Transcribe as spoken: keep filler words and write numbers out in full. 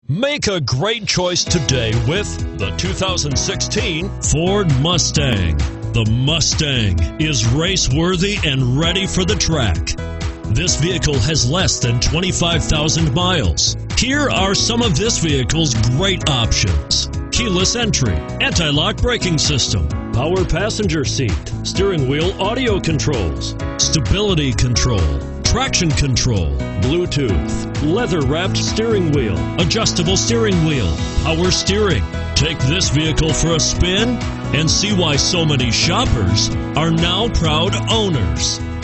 Make a great choice today with the two thousand sixteen Ford Mustang. The Mustang is race-worthy and ready for the track. This vehicle has less than twenty-five thousand miles. Here are some of this vehicle's great options: keyless entry, anti-lock braking system, power passenger seat, steering wheel audio controls, stability control, traction control, Bluetooth, leather-wrapped steering wheel, adjustable steering wheel, power steering. Take this vehicle for a spin and see why so many shoppers are now proud owners.